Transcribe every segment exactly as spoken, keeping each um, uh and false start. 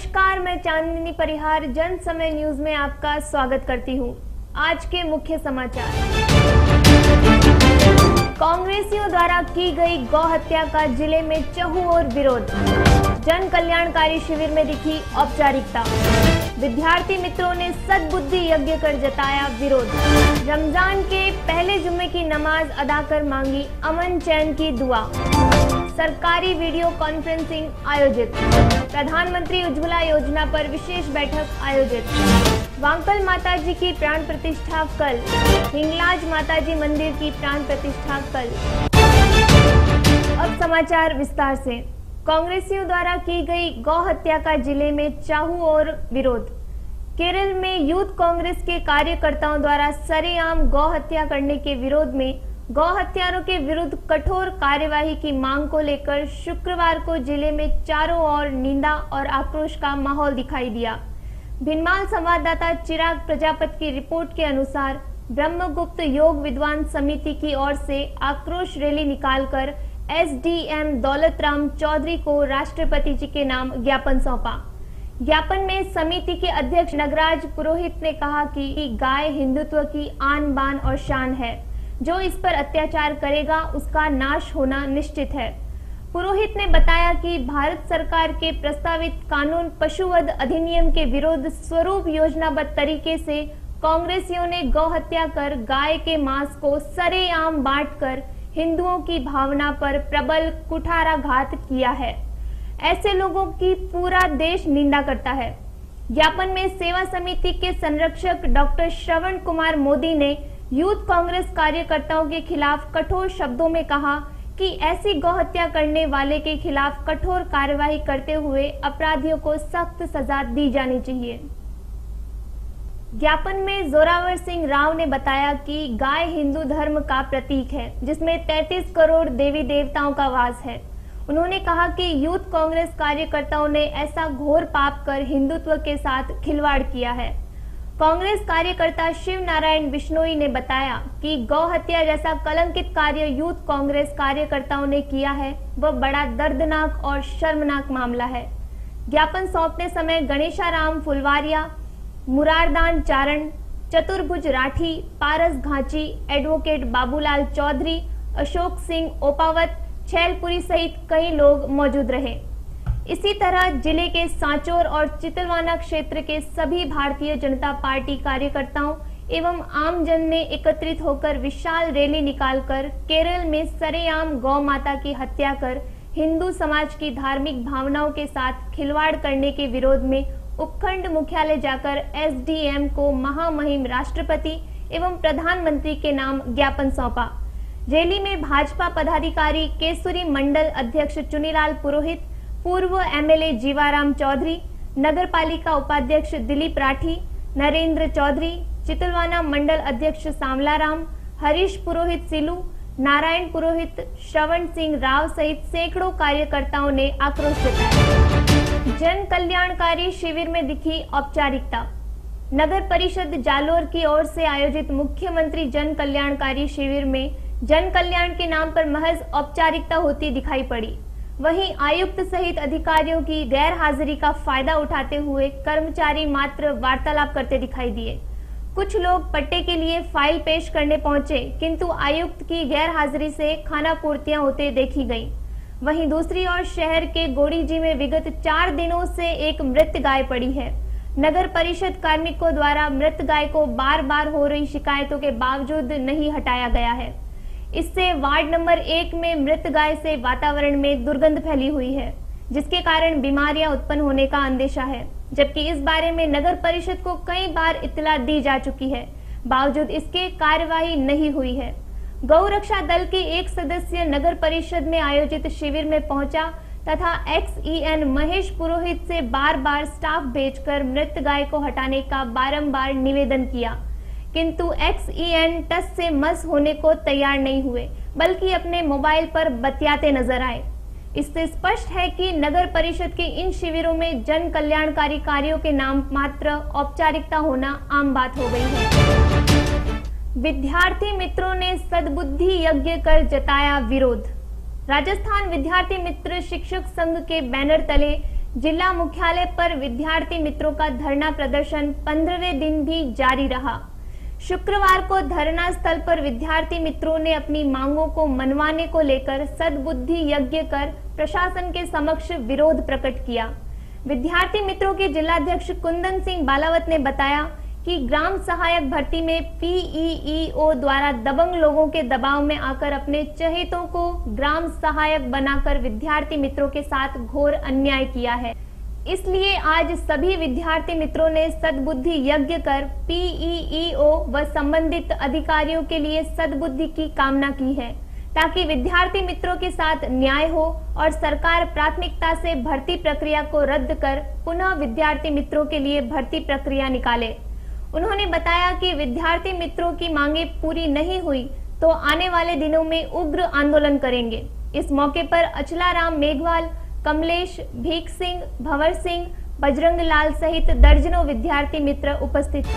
नमस्कार, मैं चांदनी परिहार जन समय न्यूज में आपका स्वागत करती हूं। आज के मुख्य समाचार। कांग्रेसियों द्वारा की गई गौ हत्या का जिले में चहुओर विरोध। जन कल्याणकारी शिविर में दिखी औपचारिकता। विद्यार्थी मित्रों ने सद्बुद्धि यज्ञ कर जताया विरोध। रमजान के पहले जुम्मे की नमाज अदा कर मांगी अमन चैन की दुआ। सरकारी वीडियो कॉन्फ्रेंसिंग आयोजित। प्रधानमंत्री उज्ज्वला योजना पर विशेष बैठक आयोजित। वांकल माताजी की प्राण प्रतिष्ठा कल। हिंगलाज माताजी मंदिर की प्राण प्रतिष्ठा कल। अब समाचार विस्तार से। कांग्रेसियों द्वारा की गई गौ हत्या का जिले में चाहुओर विरोध। केरल में यूथ कांग्रेस के कार्यकर्ताओं द्वारा सरेआम गौ हत्या करने के विरोध में गौ हत्यारों के विरुद्ध कठोर कार्यवाही की मांग को लेकर शुक्रवार को जिले में चारों ओर निंदा और आक्रोश का माहौल दिखाई दिया। भिनमाल संवाददाता चिराग प्रजापति की रिपोर्ट के अनुसार ब्रह्मगुप्त योग विद्वान समिति की ओर से आक्रोश रैली निकालकर एसडीएम दौलत राम चौधरी को राष्ट्रपति जी के नाम ज्ञापन सौंपा। ज्ञापन में समिति के अध्यक्ष नगराज पुरोहित ने कहा कि गाय हिंदुत्व की आन बान और शान है। जो इस पर अत्याचार करेगा उसका नाश होना निश्चित है। पुरोहित ने बताया कि भारत सरकार के प्रस्तावित कानून पशुवध अधिनियम के विरोध स्वरूप योजनाबद्ध तरीके से कांग्रेसियों ने गौ हत्या कर गाय के मांस को सरेआम बांटकर हिंदुओं की भावना पर प्रबल कुठाराघात किया है। ऐसे लोगों की पूरा देश निंदा करता है। ज्ञापन में सेवा समिति के संरक्षक डॉक्टर श्रवण कुमार मोदी ने यूथ कांग्रेस कार्यकर्ताओं के खिलाफ कठोर शब्दों में कहा कि ऐसी गौ हत्या करने वाले के खिलाफ कठोर कार्यवाही करते हुए अपराधियों को सख्त सजा दी जानी चाहिए। ज्ञापन में जोरावर सिंह राव ने बताया कि गाय हिंदू धर्म का प्रतीक है जिसमें तैंतीस करोड़ देवी देवताओं का वास है। उन्होंने कहा कि यूथ कांग्रेस कार्यकर्ताओं ने ऐसा घोर पाप कर हिंदुत्व के साथ खिलवाड़ किया है। कांग्रेस कार्यकर्ता शिव नारायण बिश्नोई ने बताया कि गौ हत्या जैसा कलंकित कार्य यूथ कांग्रेस कार्यकर्ताओं ने किया है वह बड़ा दर्दनाक और शर्मनाक मामला है। ज्ञापन सौंपने समय गणेशाराम फुलवारिया, मुरारदान चारण, चतुर्भुज राठी, पारस घांची, एडवोकेट बाबूलाल चौधरी, अशोक सिंह ओपावत, छैलपुरी सहित कई लोग मौजूद रहे। इसी तरह जिले के सांचौर और चितलवाना क्षेत्र के सभी भारतीय जनता पार्टी कार्यकर्ताओं एवं आमजन ने एकत्रित होकर विशाल रैली निकालकर केरल में सरेआम गौ माता की हत्या कर हिंदू समाज की धार्मिक भावनाओं के साथ खिलवाड़ करने के विरोध में उपखंड मुख्यालय जाकर एसडीएम को महामहिम राष्ट्रपति एवं प्रधानमंत्री के नाम ज्ञापन सौंपा। रैली में भाजपा पदाधिकारी केसुरी मंडल अध्यक्ष चुनीलाल पुरोहित, पूर्व एमएलए जीवाराम चौधरी, नगर पालिका उपाध्यक्ष दिलीप राठी, नरेंद्र चौधरी, चितलवाना मंडल अध्यक्ष सांवलाराम, हरीश पुरोहित सिलू, नारायण पुरोहित, श्रवण सिंह राव सहित सैकड़ों कार्यकर्ताओं ने आक्रोश जताया। जन कल्याणकारी शिविर में दिखी औपचारिकता। नगर परिषद जालोर की ओर से आयोजित मुख्यमंत्री जन कल्याणकारी शिविर में जन कल्याण के नाम पर महज औपचारिकता होती दिखाई पड़ी। वहीं आयुक्त सहित अधिकारियों की गैर हाजिरी का फायदा उठाते हुए कर्मचारी मात्र वार्तालाप करते दिखाई दिए। कुछ लोग पट्टे के लिए फाइल पेश करने पहुंचे किंतु आयुक्त की गैर हाजिरी से खाना पूर्तियां होते देखी गई। वहीं दूसरी ओर शहर के गोड़ीजी में विगत चार दिनों से एक मृत गाय पड़ी है। नगर परिषद कार्मिकों द्वारा मृत गाय को बार बार हो रही शिकायतों के बावजूद नहीं हटाया गया है। इससे वार्ड नंबर एक में मृत गाय से वातावरण में दुर्गंध फैली हुई है जिसके कारण बीमारियां उत्पन्न होने का अंदेशा है। जबकि इस बारे में नगर परिषद को कई बार इत्तला दी जा चुकी है, बावजूद इसके कार्यवाही नहीं हुई है। गौ रक्षा दल के एक सदस्य नगर परिषद में आयोजित शिविर में पहुंचा तथा एक्सईएन महेश पुरोहित से बार बार स्टाफ भेजकर मृत गाय को हटाने का बारंबार निवेदन किया किंतु एक्सईएन टस से मस होने को तैयार नहीं हुए बल्कि अपने मोबाइल पर बतियाते नजर आए। इससे स्पष्ट है कि नगर परिषद के इन शिविरों में जन कल्याणकारी कार्यों के नाम मात्र औपचारिकता होना आम बात हो गई है। विद्यार्थी मित्रों ने सद्बुद्धि यज्ञ कर जताया विरोध। राजस्थान विद्यार्थी मित्र शिक्षक संघ के बैनर तले जिला मुख्यालय पर विद्यार्थी मित्रों का धरना प्रदर्शन पंद्रहवें दिन भी जारी रहा। शुक्रवार को धरना स्थल पर विद्यार्थी मित्रों ने अपनी मांगों को मनवाने को लेकर सद्बुद्धि यज्ञ कर प्रशासन के समक्ष विरोध प्रकट किया। विद्यार्थी मित्रों के जिलाध्यक्ष कुंदन सिंह बालावत ने बताया कि ग्राम सहायक भर्ती में पी ई ई ओ द्वारा दबंग लोगों के दबाव में आकर अपने चहेतों को ग्राम सहायक बनाकर विद्यार्थी मित्रों के साथ घोर अन्याय किया है। इसलिए आज सभी विद्यार्थी मित्रों ने सद्बुद्धि यज्ञ कर पी ई ई ओ व संबंधित अधिकारियों के लिए सद्बुद्धि की कामना की है, ताकि विद्यार्थी मित्रों के साथ न्याय हो और सरकार प्राथमिकता से भर्ती प्रक्रिया को रद्द कर पुनः विद्यार्थी मित्रों के लिए भर्ती प्रक्रिया निकाले। उन्होंने बताया कि विद्यार्थी मित्रों की मांगे पूरी नहीं हुई तो आने वाले दिनों में उग्र आंदोलन करेंगे। इस मौके पर अचलाराम मेघवाल, कमलेश, भीख सिंह, भंवर सिंह, बजरंग लाल सहित दर्जनों विद्यार्थी मित्र उपस्थित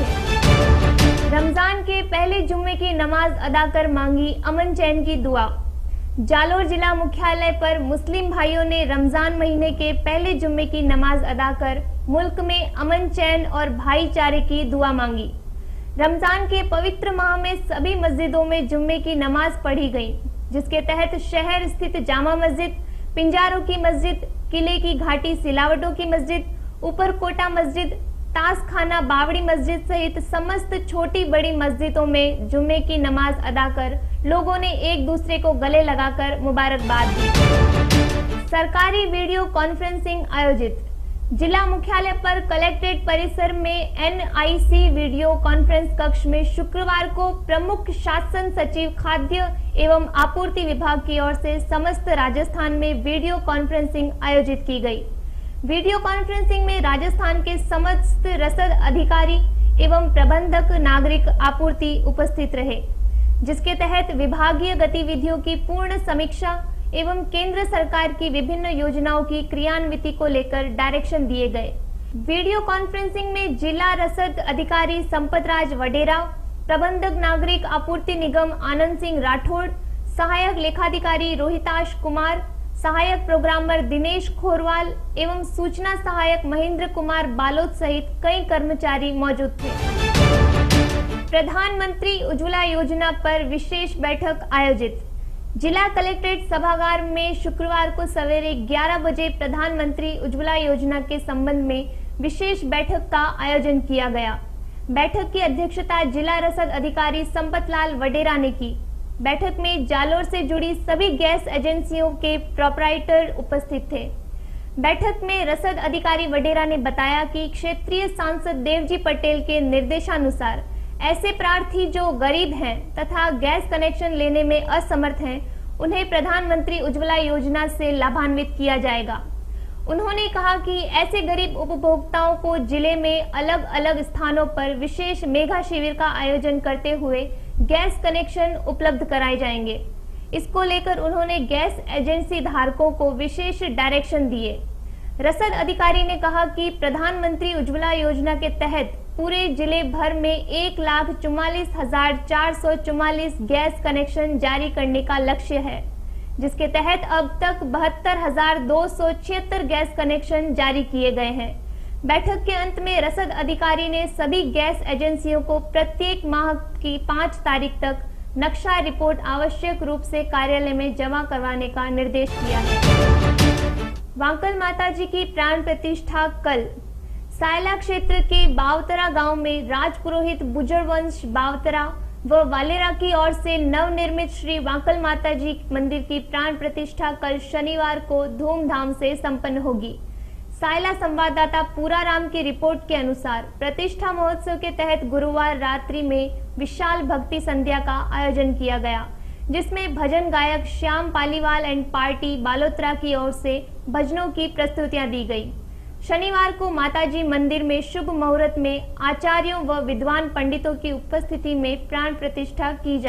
थे। रमजान के पहले जुम्मे की नमाज अदा कर मांगी अमन चैन की दुआ। जालोर जिला मुख्यालय पर मुस्लिम भाइयों ने रमजान महीने के पहले जुम्मे की नमाज अदा कर मुल्क में अमन चैन और भाईचारे की दुआ मांगी। रमजान के पवित्र माह में सभी मस्जिदों में जुम्मे की नमाज पढ़ी गई, जिसके तहत शहर स्थित जामा मस्जिद, पिंजारों की मस्जिद, किले की घाटी सिलावटों की मस्जिद, ऊपरकोटा मस्जिद, तास खाना बावड़ी मस्जिद सहित समस्त छोटी बड़ी मस्जिदों में जुम्मे की नमाज अदा कर लोगों ने एक दूसरे को गले लगाकर मुबारकबाद दी। सरकारी वीडियो कॉन्फ्रेंसिंग आयोजित। जिला मुख्यालय पर कलेक्ट्रेट परिसर में N I C video conference कक्ष में शुक्रवार को प्रमुख शासन सचिव खाद्य एवं आपूर्ति विभाग की ओर से समस्त राजस्थान में वीडियो कॉन्फ्रेंसिंग आयोजित की गई। वीडियो कॉन्फ्रेंसिंग में राजस्थान के समस्त रसद अधिकारी एवं प्रबंधक नागरिक आपूर्ति उपस्थित रहे, जिसके तहत विभागीय गतिविधियों की पूर्ण समीक्षा एवं केंद्र सरकार की विभिन्न योजनाओं की क्रियान्विति को लेकर डायरेक्शन दिए गए। वीडियो कॉन्फ्रेंसिंग में जिला रसद अधिकारी संपतराज वडेरा, प्रबंधक नागरिक आपूर्ति निगम आनंद सिंह राठौड़, सहायक लेखाधिकारी रोहिताश कुमार, सहायक प्रोग्रामर दिनेश खोरवाल एवं सूचना सहायक महेंद्र कुमार बालोद सहित कई कर्मचारी मौजूद थे। प्रधानमंत्री उज्ज्वला योजना पर विशेष बैठक आयोजित। जिला कलेक्ट्रेट सभागार में शुक्रवार को सवेरे ग्यारह बजे प्रधानमंत्री उज्ज्वला योजना के संबंध में विशेष बैठक का आयोजन किया गया। बैठक की अध्यक्षता जिला रसद अधिकारी संपतलाल वडेरा ने की। बैठक में जालोर से जुड़ी सभी गैस एजेंसियों के प्रोपराइटर उपस्थित थे। बैठक में रसद अधिकारी वडेरा ने बताया कि क्षेत्रीय सांसद देवजी पटेल के निर्देशानुसार ऐसे प्रार्थी जो गरीब हैं तथा गैस कनेक्शन लेने में असमर्थ हैं, उन्हें प्रधानमंत्री उज्ज्वला योजना से लाभान्वित किया जाएगा। उन्होंने कहा कि ऐसे गरीब उपभोक्ताओं को जिले में अलग अलग स्थानों पर विशेष मेगा शिविर का आयोजन करते हुए गैस कनेक्शन उपलब्ध कराए जाएंगे। इसको लेकर उन्होंने गैस एजेंसी धारकों को विशेष डायरेक्शन दिए। रसद अधिकारी ने कहा कि प्रधानमंत्री उज्ज्वला योजना के तहत पूरे जिले भर में एक लाख चौवालीस हजार चार सौ चौवालीस गैस कनेक्शन जारी करने का लक्ष्य है, जिसके तहत अब तक बहत्तर हजार दो सौ छिहत्तर गैस कनेक्शन जारी किए गए हैं। बैठक के अंत में रसद अधिकारी ने सभी गैस एजेंसियों को प्रत्येक माह की पाँच तारीख तक नक्शा रिपोर्ट आवश्यक रूप से कार्यालय में जमा करवाने का निर्देश दिया है। वांकल माताजी की प्राण प्रतिष्ठा कल। सायला क्षेत्र के बावतरा गांव में राजपुरोहित बुजुर्गवंश बावतरा व वालेरा की ओर से नवनिर्मित श्री वांकल माताजी मंदिर की प्राण प्रतिष्ठा कल शनिवार को धूमधाम से संपन्न होगी। सायला संवाददाता पूराराम की रिपोर्ट के अनुसार प्रतिष्ठा महोत्सव के तहत गुरुवार रात्रि में विशाल भक्ति संध्या का आयोजन किया गया, जिसमें भजन गायक श्याम पालीवाल एंड पार्टी बालोतरा की ओर से भजनों की प्रस्तुतियां दी गई। शनिवार को माताजी मंदिर में शुभ मुहूर्त में आचार्यों व विद्वान पंडितों की उपस्थिति में प्राण प्रतिष्ठा की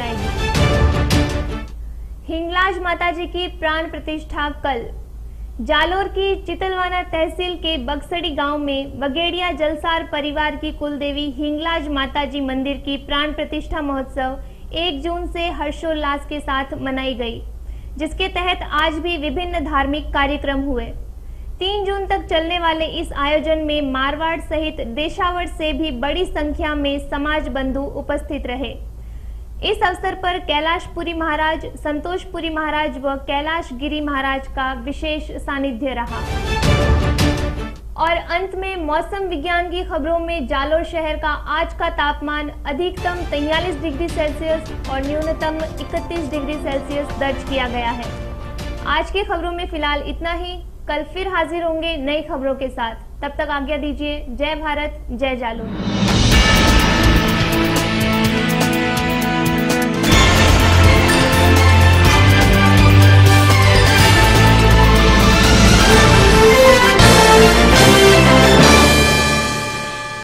जाएगी। हिंगलाज माताजी की प्राण प्रतिष्ठा कल। जालोर की चितलवाना तहसील के बगसड़ी गांव में बगेड़िया जलसार परिवार की कुलदेवी हिंगलाज माताजी मंदिर की प्राण प्रतिष्ठा महोत्सव एक जून से हर्षोल्लास के साथ मनाई गई, जिसके तहत आज भी विभिन्न धार्मिक कार्यक्रम हुए। तीन जून तक चलने वाले इस आयोजन में मारवाड़ सहित देशावर से भी बड़ी संख्या में समाज बंधु उपस्थित रहे। इस अवसर पर कैलाशपुरी महाराज, संतोषपुरी महाराज व कैलाश गिरी महाराज का विशेष सानिध्य रहा। और अंत में मौसम विज्ञान की खबरों में जालोर शहर का आज का तापमान अधिकतम तैंतालीस डिग्री सेल्सियस और न्यूनतम इकतीस डिग्री सेल्सियस दर्ज किया गया है। आज की खबरों में फिलहाल इतना ही। कल फिर हाजिर होंगे नई खबरों के साथ। तब तक आज्ञा दीजिए। जय भारत, जय जालोर।